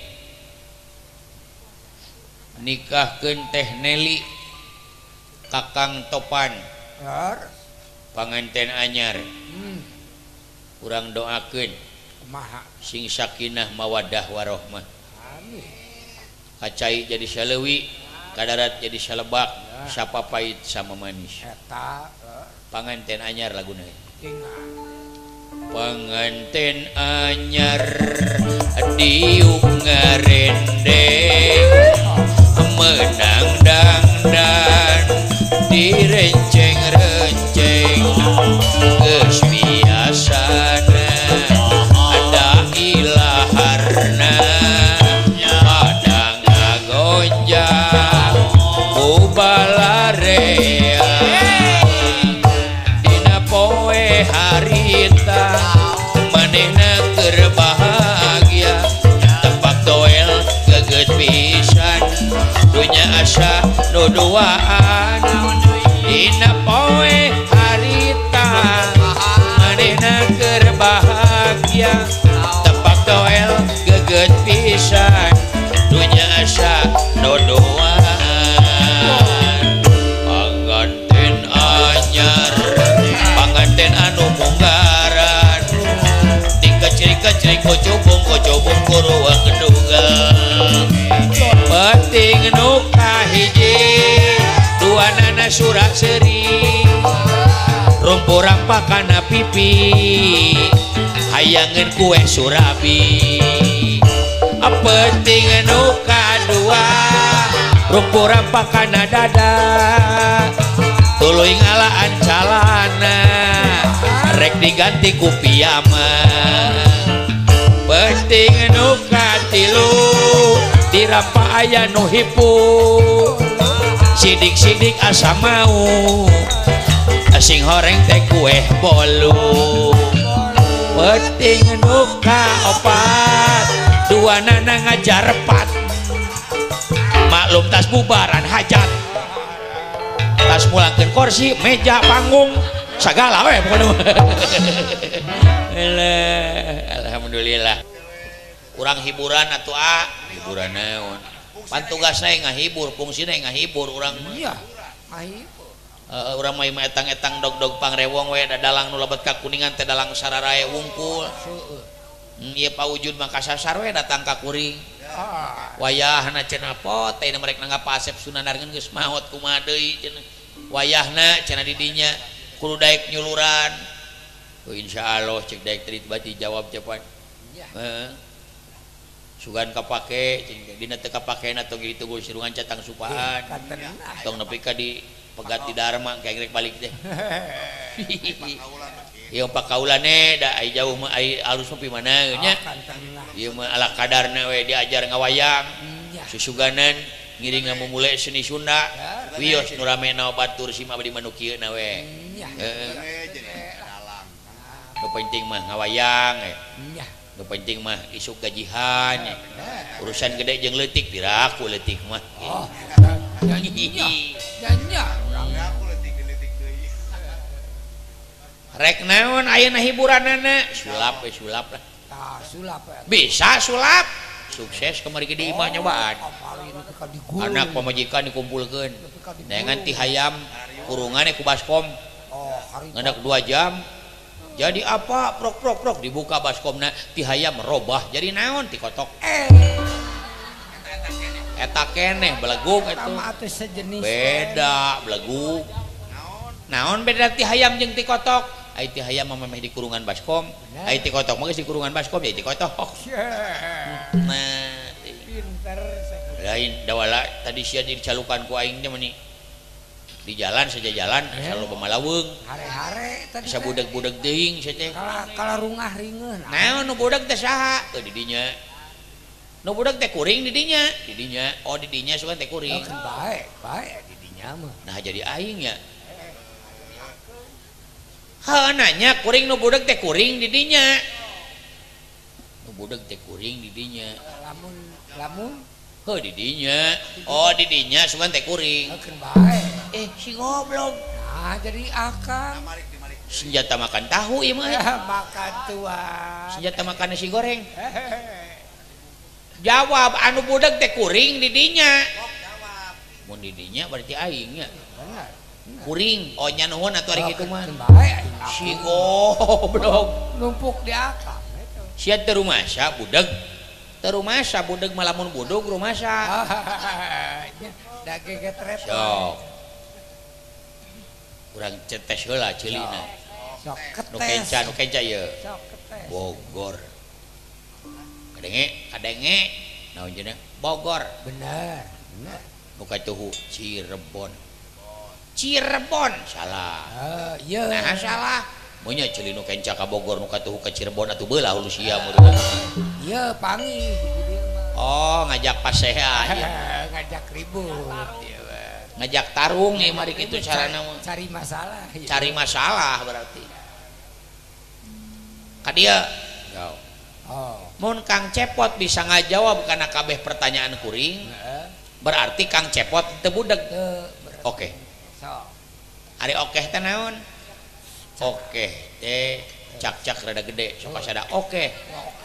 nikahkeun Teh Neli Kakang Topan panganten anyar. Urang doakeun Kumaha. sing sakinah mawadah warohmah. Amin. Kacai jadi salewi, kadarat jadi salebak, sapapait sama manis. Eta Panganten anyar laguna. tinggal. Panganten anyar diuk ngarendeng menang dangdan direnceng-renceng geus biasana ada ilaharna pada ngagonjang kubalarea dina poe harita manehna keur bahagia tepak toel geget pisan dunya asa nu duaan dina poe harita manehna keur bahagia tepak toel geget pisan dunya asa nu duaan panganten anyar panganten anu munggaran dikecrik-kecrik kocobong kuruwa kedugal penting nu kahiji duanana surak seri rumpur rampakana pipi hayangeun kue surabi penting nu kadua rumpur rampakana dada tuluy ngalaan calana rek diganti ku piyama penting nu katilu dirampa aya nu hipu sidik-sidik asa mau sing horeng teh kue bolu penting nuka opat dua nana ngajar repat maklum tas bubaran hajat tas mulangkeun kursi meja panggung sagala we pokona alhamdulillah kurang hiburan atuh hiburan naon pan tugasna ngahibur fungsina ngahibur urang iya ayo urang mah etang-etang dog-dog pangrewong we dalang nu lebet ka kuningan teh dalang sararae wungkul ieu pawujud mah kasasar we datang ka kuring wayahna cenah pot teh merek ngapa asep sunanarkeun geus maot kumaha deui cenah wayahna cenah di dinya kudu daek nyuluran insyaallah cek daek teu bati jawab cepat heeh sugan kapake dina teu kapakena tong kitu geus sirungan catang supaan tong nepi ka di pegat di Dharma kayak rek balik deh ieu pakaulane da ai jauh mah ai alus mah mana nya ieu mah ala kadarna we diajar ngawayang susuganan ngiring ngamumule seni Sunda wios nu ramena batur simah abdi manu kieuna we nu penting mah ngawayang nu penting mah isuk gajihan urusan gede jeung leutik piraku leutik mah Janya rek naon ayeuna hiburanana sulap we sulap lah sulap bisa sulap sukses kemari ke di imah nyobaan anak pamajikan dikumpulkeun dengan ti hayam kurungan ku baskom ngandak 2 jam jadi apa prok dibuka baskomna ti hayam robah jadi naon ti kotok eta keneh belegung itu beda belegung naon beda ti hayam jeung ti kotok ai ti hayam mah meh di kurungan baskom ai ti kotok mah geus di kurungan baskom ya ti kotok nah pinter lain dawala tadi sia dicalukan ku aing teh meni di jalan saja jalan selalu pemalaweung hare-hare tadi bisa budak-budak teuing sia teh kala rungah ringeun naon nu budak teh saha di dinya nu budak teh kuring di dinya oh di dinya sugan teh kuring baik di dinya mah nah jadi aing ya nanya kuring nu budak teh kuring di dinya nu budak teh kuring di dinya lamun di dinya oh di dinya sugan teh kuring baik si goblok nah jadi akang senjata makan tahu ieu mah makan tuan senjata makan nasi goreng jawab anu budak teh kuring di dinya mun di dinya berarti aing nya kuring oh nya nuhun atuh ari kitu mah si goblok numpuk di akang sia teu rumasa budak teu rumasa budak malamun budug rumasa da gegetret sok urang cetes heula ceulina sok ketes nu kenca ieu sok ketes Bogor kadenge naon cenah Bogor bener nu katuhu Cirebon salah iya nah salah monya ceuli nu kenca ka Bogor nu katuhu ka Cirebon atuh beulah hulu sia mun iya pangi oh ngajak pasehan ngajak ribut ngajak tarung nih mari kitu carana cari masalah cari masalah berarti ka dieu mun Kang Cepot bisa ngajawab kana kabeh pertanyaan kuring berarti Kang Cepot teu budeg oke ari okeh teh naon oke teh cak rada gede sok sada oke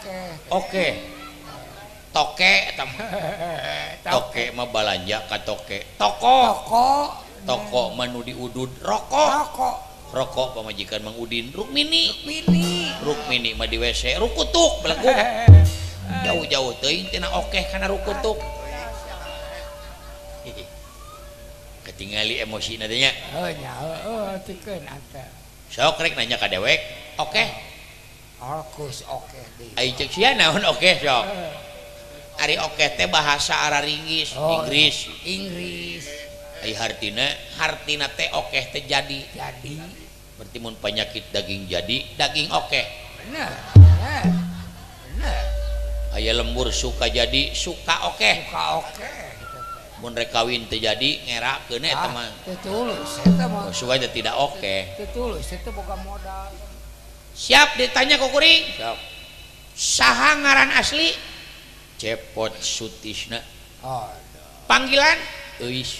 toke toke mah balanja ka toke toko manu diudud rokok pamajikan Mang Udin Rukmini mah di WC rukutuk belegung jauh-jauh teuing tina okeh kana rukutuk ketingali emosi na teh nya tikeun anta sok rek nanya ka dewek oke deui ai ceuk sia naon oke sok ari oke teh bahasa Araringgis Inggris ai hartina teh oke teh jadi berarti mun penyakit daging jadi daging oke bener aya lembur suka jadi suka oke mun rek kawin teh jadi ngerakeun eta mah teu tulus eta mah suka teh tidak oke teu tulus eta boga modal Siap ditanya ku kuring. Siap. Saha ngaran asli? Cepot Sutisna. Oh. Panggilan? Euis.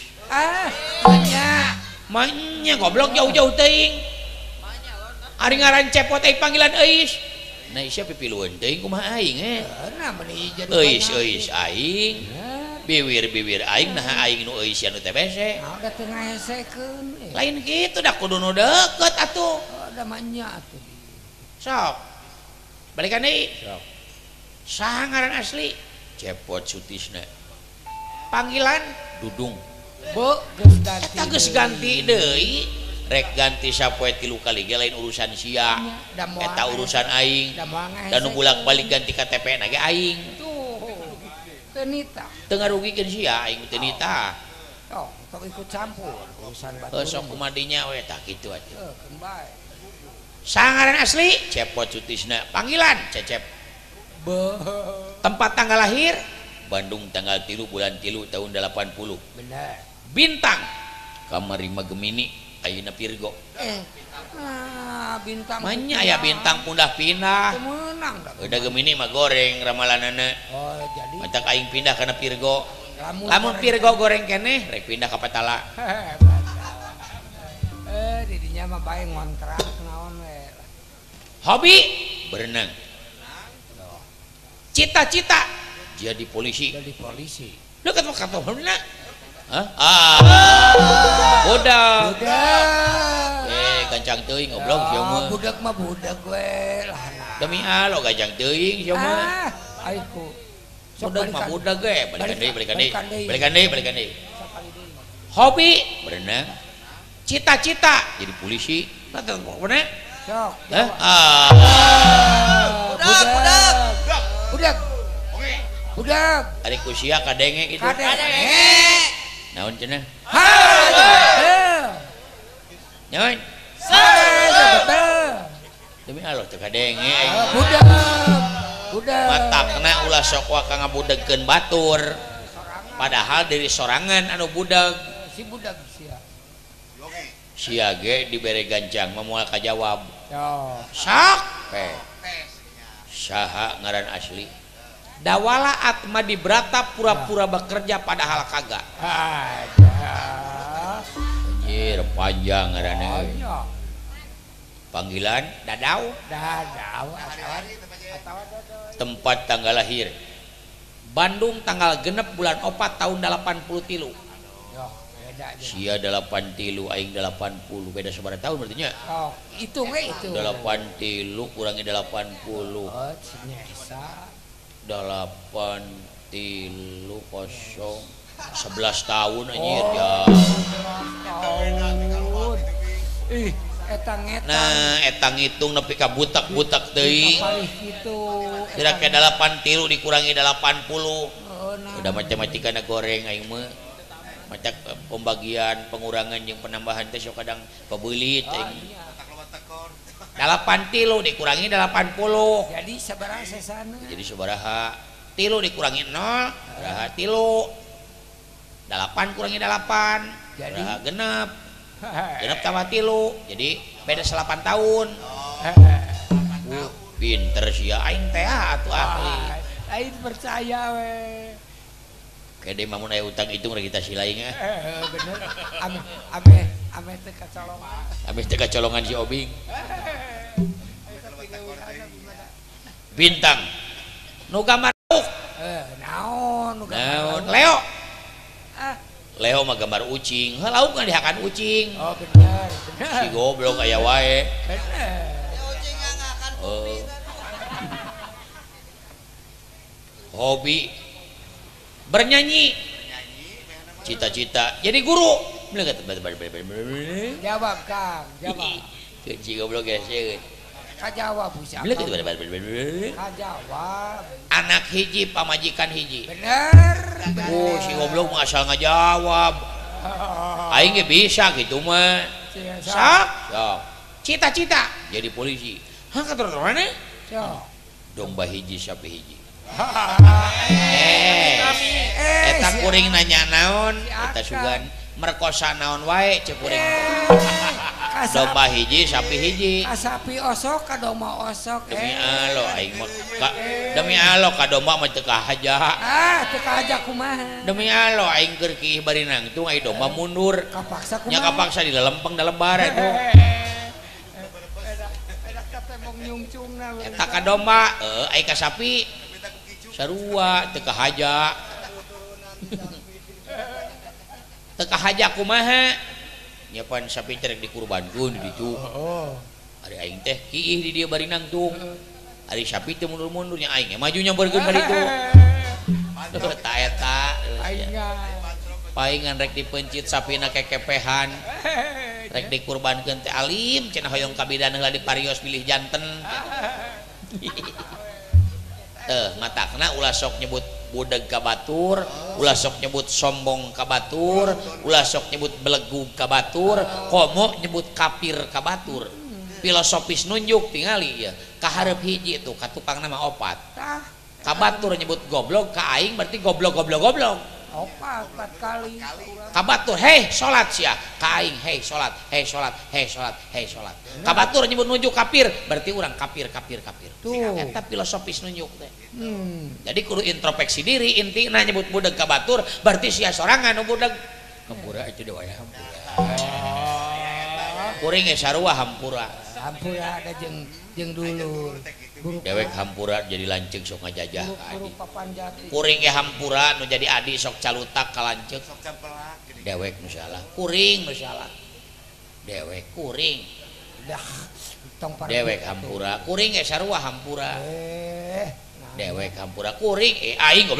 Manya goblok jauh-jauh teuing. Ari ngaran Cepot panggilan euis. Nah siapa pipiluan teuing kumaha aing Nah meni jadi euis aing. Biwir aing nah aing nu euis anu teh bese. Nah, udah tengah hesekeun. Lain kitu da kudu nu deukeut atuh. Ada manya atuh. Sok. Balikan deui. Sok. Saha ngaran asli? Cepot Sutisna. Panggilan? Dudung. Bo geus ganti. Eta geus ganti deui. Rek ganti sapoe 3 kali ge lain urusan sia. Da moal. Eta urusan aing. Da moal Dan nu bolak-balik ganti KTP na ge aing. Tuh. Kenita. Teu ngarugikeun sia aing teu nita. Oh, tok ikut campur urusan batu. Sok kumadinya we tah kitu atuh. Keun bae. Saha ngaran asli? Cepot Sutisna. Panggilan? Cecep. Tempat tanggal lahir? Bandung tanggal 3 bulan 3 tahun 80. Bener. Bintang? Kamari Gemini ayeuna Virgo. Bintang. Manya aya bintang pindah-pindah. Menang dah. Udah Gemini mah goreng ramalanana. Oh, jadi Matak aing pindah kana Virgo. Lamun Virgo goreng keneh Rek pindah ka Patala. Didinya mah bae ngontrak naon we. hobi? Berenang. Cita-cita? Jadi polisi. Jadi polisi. Lu kan mau kata bener? Hah? Budak. Budak. Gancang teuing goblok sia mah. Budak mah budak we lah. Demi Allah gancang teuing sia mah. Aiku. Budak mah budak ge. Balikan deui. Hobi? Berenang. Cita-cita? Jadi polisi. Kata bener? Sok. Hah? Budak. Budak. Ari kusia kadenge gitu. Naon cenah? Naon? Demi Allah teu kadenge aing. Budak. Budak. Matakna ulah sok wa ka ngabudegkeun batur. Padahal dari sorangan anu budak. Si budak sia. Sia ge dibere gancang moal kajawab. Yo. Sok? Saha ngaran asli? Dawala Atmadi Brata pura-pura bekerja padahal kagak. Ada. Anjir panjang ngaranna. Banyak. Panggilan Dadau? Dadau. tempat tanggal lahir Bandung tanggal genep bulan 4 tahun 83. Yo, beda aja. sia 83 aing 80 beda sabaraha tahun berarti nya. Oh, hitung we itu. 83 kurangi 80. Oh, nyesa. 83 kosong 11 tahun anjir Oh, ya. 11 tahun. Ih, eta ngetan. Nah eta ngitung nepi ka butak-butak teuing. Palih kitu. Kira ke 83 dikurangi 80. Oh, nah. Udah macam-macam goreng aing mah. Macam pembagian, pengurangan yang penambahan teh sok kadang pabeulit aing. 83 dikurangi 80. Jadi sabaraha sesana? Jadi sabaraha? 3 dikurangi 0, sabaraha 3. 8 kurangi 8, Jadi sabaraha genep. Genep tambah 3, jadi beda 8 tahun. Pinter sia Aing teh atuh ahli. Lain percaya we. Kede mamun aya utang hitung rek kita silaing Bener. Ame teh kacolongan. Habis teh kacolongan si Obing. Bintang. Nu gambar Naon? Naon? Leo. Leo mah gambar ucing. Lauk nggak dihakan ucing. Oh bener. Si goblok aya wae. Bener. Hobi, Bernyanyi. cita-cita Jadi guru. Jawab Kang, jawab. Si goblok ya seueut. Kajawab bisa. Kajawab. Anak hiji pamajikan hiji. Bener. Oh si goblok mah asal ngajawab. Aing ge bisa gitu mah. Sok. Sok. Cita-cita. Jadi polisi. Hah keturunan mana? Sok. Domba hiji sapi hiji. Eta kuring nanya naon, eta sugan merkosa naon wae cek kuring. domba hiji sapi hiji sapi osok ka domba osok demi Allah aing mah demi Allah ka domba mah teu kahaja teu kahaja kumaha demi Allah aing keur kieu bari nangtung ai domba mundur kapaksa kumaha nya kapaksa di lempeng dalam bare tuh eta ka domba ai ka sapi sarua teu kahaja teu kahaja kumaha nyapan sapi cerek dikurbankeun di ditu. Ari aing teh kiih di dieu bari nangtung. Ari sapi teh mundur-mundurnya aing maju nyamperkeun ka ditu. Ta eta paingan rek dipencit sapina kekepehan. Rek dikurbankeun teh alim cenah hoyong kabidan heula diparios pilih janten. Ngatakna ulah sok nyebut budeg ka batur, ulah sok nyebut sombong ka batur, ulah sok nyebut belegu ka batur, komo nyebut kafir ka batur. Filosofis nunjuk tingali ya, ka hareup hiji tuh ka tukang nama opat. Ka batur nyebut goblok, ka aing berarti goblok. Opat 4 kali. Ka batur, hei salat sia. Ka aing, hei salat. Ka batur nyebut nunjuk kafir, berarti urang kafir. Tuh. Eta filosofis nunjuk teh. Jadi kudu introspeksi diri, intina nyebut budeg ka batur, berarti sia sorangan nu budeg. Hampura itu dewa ya hampura. Kuring ge sarua hampura. Hampura ada jeung dulur. Dewek hampura jadi lanceuk sok ngajajah ka adi. Papanjati. Kuring ge hampura nu jadi adi sok calutak ka lanceuk. Dewek nu salah. Kuring nu salah. Dewek kuring. Dah tong dewek hampura. Kuring ge sarua hampura. Dewek hampura kuring aing goblok.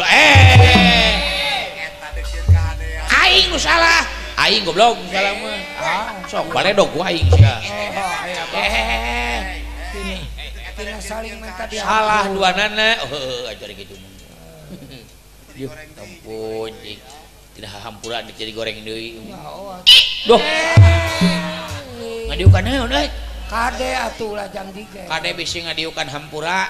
Eta deukeun ka hadean. Aing nu salah. Aing goblok nu salah mah. Sok baledog ku aing sia. Tina saling minta dia. Salah duanana. Ajar kitu mah. Yuh, ampun cing. Tidak hampura jadi goreng deui. Duh. Ngadiukan naon euy? Kade atuh lajang dige. Kade bisi ngadiukan hampura.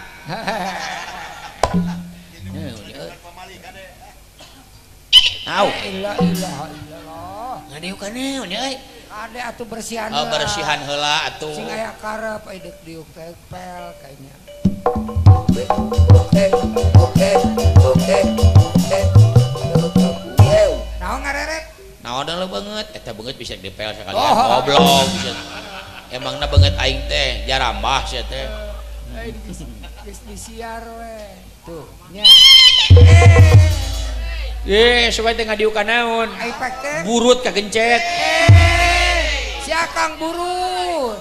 Au. La ilaha illallah. Ngadiukan naon euy? Kade atuh bersihan. Oh, bersihan heula atuh. Sing aya karep ai deuk diuk pel kayaknya. Naon ngareret? Naon lo banget, eta banget bisa dipel sekalian goblok bisa. Emangna banget aing teh jarambah sia teh. Geus disiar we. Tuh, nya. Supaya teh ngadiukan naon? Ai pek teh. Burut kagencet. Si Akang burut.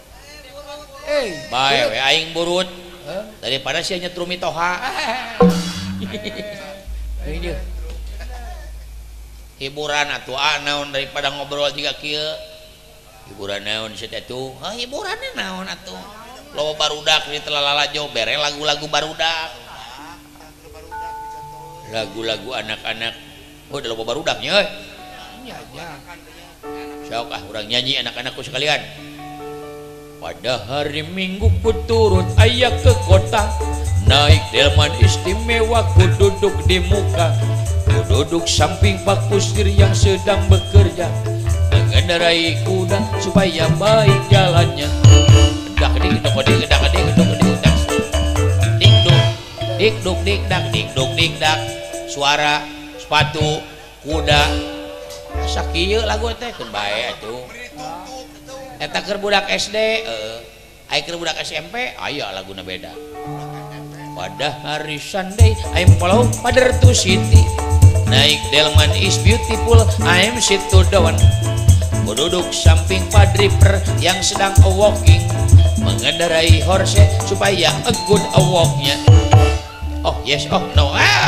Bae we aing burut. Daripada sia nyetrumi toha. Ini hiburan atuh naon daripada ngobrol juga kieu. Hiburan naon sia teh tuh? Hiburanna naon atuh? Loba barudak di telalala jo bere lagu-lagu barudak. Lagu-lagu anak-anak. Oh, udah loba barudaknya euy. Iya, ya. Sok urang nyanyi anak-anakku sekalian. Pada hari Minggu ku turut ayah ke kota, naik delman istimewa ku duduk di muka, ku duduk samping Pak Kusir yang sedang bekerja mengendarai kuda supaya baik jalannya. Dak dik dok dik dak dik dok dik dak dik dok dik dak suara sepatu kuda sakieu lagu teh keun bae atuh. Eta keur budak SD, aya keur budak SMP, aya laguna beda. Pada hari Sunday, I'm follow Mother to City. Naik delman is beautiful, I'm sit to down. Duduk samping padriper yang sedang walking, mengendarai horse supaya a good walknya. Oh yes, oh no.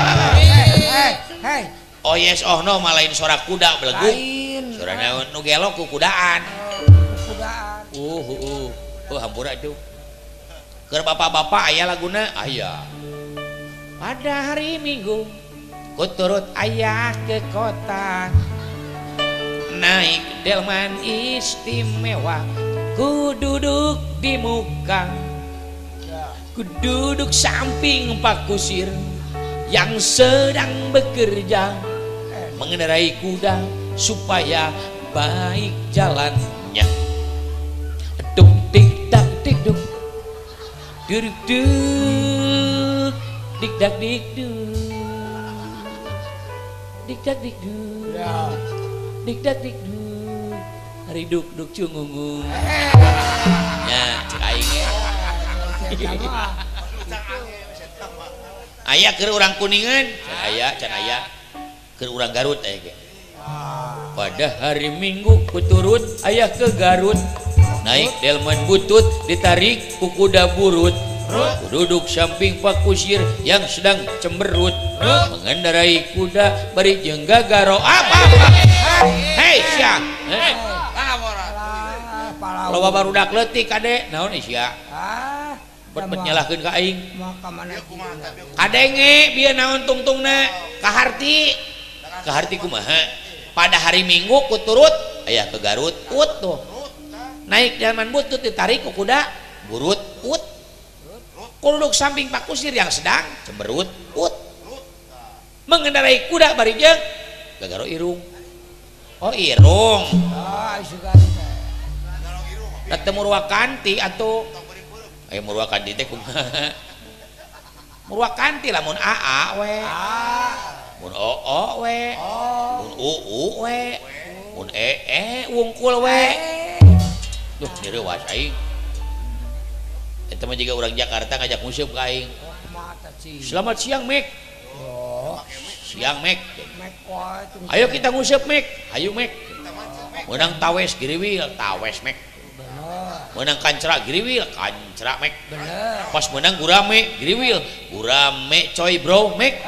Hey. Oh yes, oh no, malain suara kuda belegu. Lain. Suara naon nu gelok ku kudaan. Kudaan. Hampura itu. Keur bapak-bapak aya laguna? Aya. Pada hari Minggu ku turut ayah ke kota, naik delman istimewa, ku duduk di muka, ku duduk samping Pak Kusir yang sedang bekerja mengendarai kuda supaya baik jalannya. Duruk duk dik dak dik duk dik dak dik duk dik dak dik duk hari duk duk cungungung nya cek aing aya keur urang Kuningan can aya keur urang Garut aya ge pada hari Minggu kuturut ayah ke Garut naik delman butut ditarik ku kuda burut duduk samping Pak Kusir yang sedang cemberut mengendarai kuda bari jeung gagaro apa hei sia loba barudak leutik kade naon sia bet nyalahkeun ka aing kadenge bieu naon tungtungna kaharti kumaha pada hari Minggu kuturut ayah ke Garut ut tuh naik delman butut ditarik ku kuda burut ut duduk samping Pak Kusir yang sedang cemberut ut mengendarai kuda bari jeung gagaro irung oh irung datang Murwakanti atuh aya Murwakanti teh kumaha Murwakanti lamun AA we mun OO we mun UU we mun wungkul we duh direuwas aing eta mah jiga urang Jakarta ngajak museup ka aing selamat siang Mek siang Mek ayo kita nguseup Mek ayo Mek menang tawes giriwil tawes Mek menang kancra giriwil kancra Mek pas menang gurame giriwil gurame coy bro Mek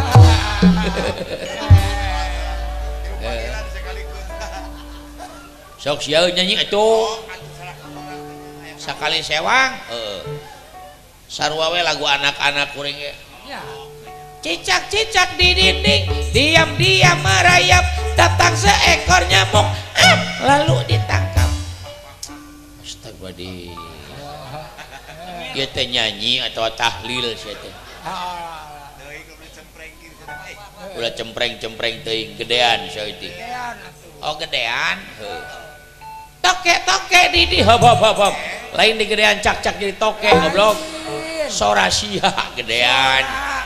sok sia nyanyi atuh sakali sewang sarua we lagu anak-anak kuring ge cicak-cicak di dinding diam-diam merayap datang seekor nyamuk lalu ditangkap astagfirullah ieu teh nyanyi atau tahlil sia teh ulah cempreng-cempreng teuing gedean sia itu oh gedean toke di hop lain di gedean cak jadi toke goblok sorasia gedean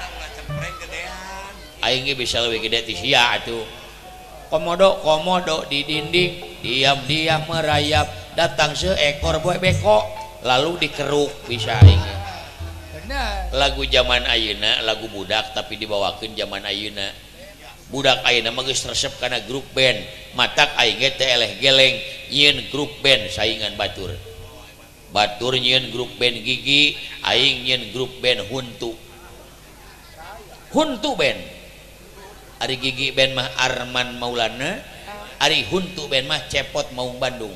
aing ge bisa leuwih gede ti sia atuh komodo di dinding diam-diam merayap datang seekor buah beko lalu dikeruk bisa aing lagu zaman ayeuna lagu budak tapi dibawakeun zaman ayeuna budak ayeuna mah geus resep kana grup band matak aing ge teh eleh geleng nyieun grup band saingan batur nyieun grup band Gigi aing nyieun grup band Huntu band ari Gigi band mah Arman Maulana ari Huntu band mah Cepot Maung Bandung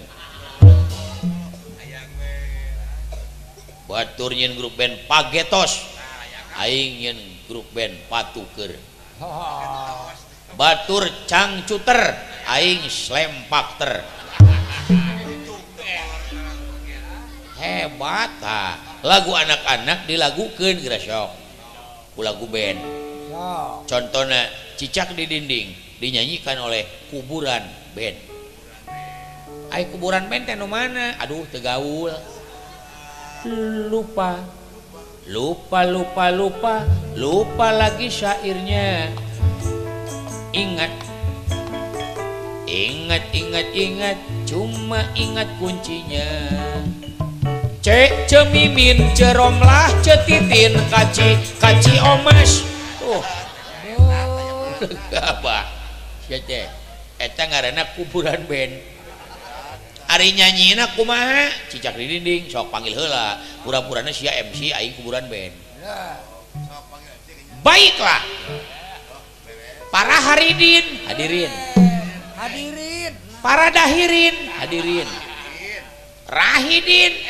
batur nyieun grup band Pagetos aing nyieun grup band Patuker batur Cangcuter aing Slempakter hebat lagu anak-anak dilagukeun geura sok ku lagu band contohna cicak di dinding dinyanyikan oleh kuburan band ai kuburan band teh nu mana aduh teu gaul lupa lagi syairnya ingat cuma ingat kuncinya cemimin ceromlah cetitin kaci omas apa sia teh eta ngaranna kuburan band ari nyanyina kumaha cicak di dinding sok panggil heula pura-purana sia MC aing kuburan band baiklah para hadirin para dahirin hadirin rahidin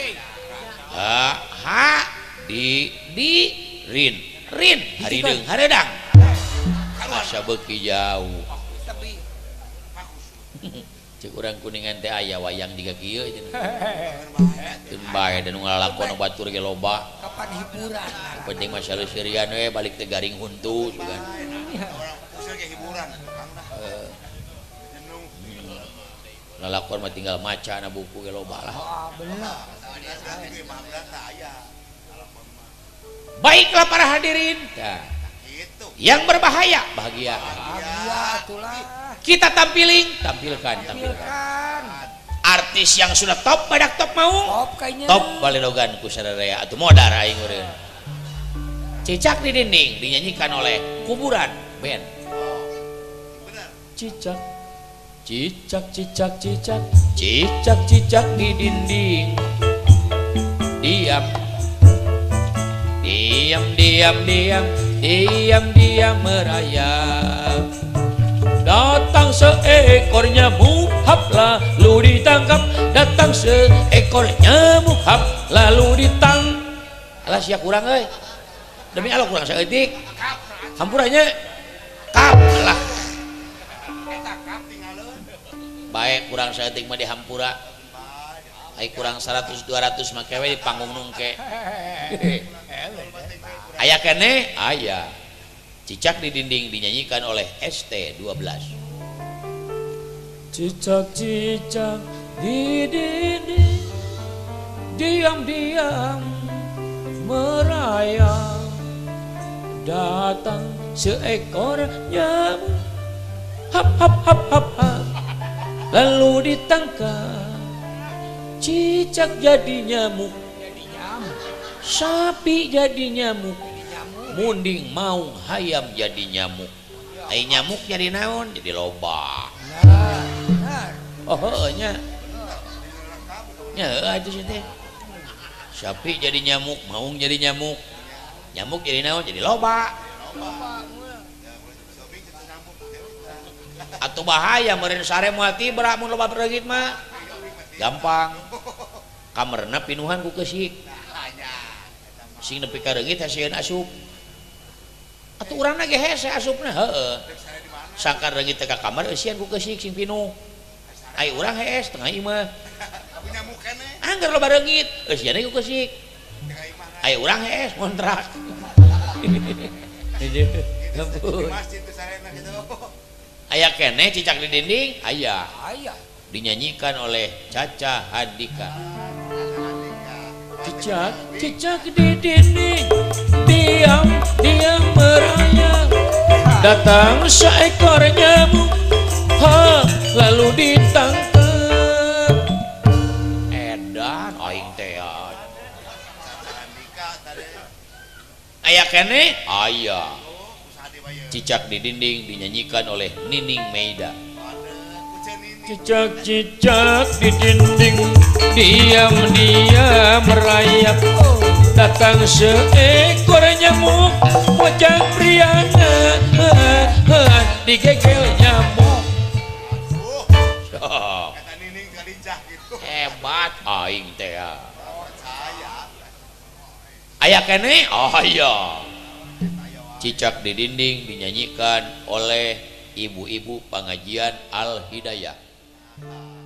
rin harideung hareudang asa beuki jauh cek urang Kuningan teh aya wayang jiga kieu teu bae dan ngalakon batur ge loba kapan hiburan penting mah saleuseurian we balik teh garing huntu kan usul ge hiburan lalakon mah tinggal macana buku ge loba lah bener Baiklah para hadirin. Nah, Gitu. yang berbahaya bahagia. Bahagia itulah. Kita tampilkan. Kan. Artis yang sudah top badak top mau. Top kayaknya. Top baledogan ku sadaya atuh modar aing urang. Cicak di dinding dinyanyikan oleh Kuburan Band. Benar. Cicak cicak cicak cicak cicak cicak di dinding. Diam diam diam diam diam diam merayap. Datang seekor nyamuk hap lalu ditangkap. Datang seekor nyamuk hap lalu ditang. Alah sia kurang euy. Demi Allah kurang saeutik. Hampurannya kap lah. Eta kap tinggalin. Baik kurang saeutik mah dihampura. Ai kurang 100 200 mah kewe di panggung nungke. Aya keneh? Aya. Cicak di dinding dinyanyikan oleh ST12. Cicak cicak di dinding diam-diam merayap. Datang seekor nyamuk hap hap hap hap hap lalu ditangkap. Cicak jadi nyamuk, sapi jadi nyamuk, munding maung hayam jadi nyamuk. Ai nyamuk jadi naon? Jadi loba. Oh nya aja sih teh. Sapi jadi nyamuk, maung jadi nyamuk, nyamuk jadi naon? Jadi loba. Atuh bahaya meureun sare moal tibra mun loba bereugit mah. Gampang. Kamarna pinuhan ku keusik. Sing nepi ka reugit hasieun asup. Atuh urangna ge hese asupna, heueuh. Sangkan reugit teh ka kamar eusian ku keusik sing pinuh. Ai urang hees tengah imah. Nyamuk keneh. Angger loba reugit, eusian ku keusik. Ai urang hees ngontrak. Di Ampun. masjid tuh sarena gitu. Aya keneh cicak di dinding? Aya. Ayah. Dinyanyikan oleh Caca Handika. Cicak cicak di dinding diam diam merayap. Datang seekor nyamuk ha lalu ditangkap. Edan aing teh. Andika tadi. Aya keneh? Aya. Usaha dibayar. Cicak di dinding dinyanyikan oleh Nining Meida. Kucing ini. Cicak-cicak di dinding diam-diam merayap. Datang seekor nyamuk wajah priana digegel nyamuk. Kata Nining galincah gitu. Hebat aing teh. Oh, saya. Aya keneh? Aya. Cicak di dinding dinyanyikan oleh ibu-ibu pengajian Al Hidayah.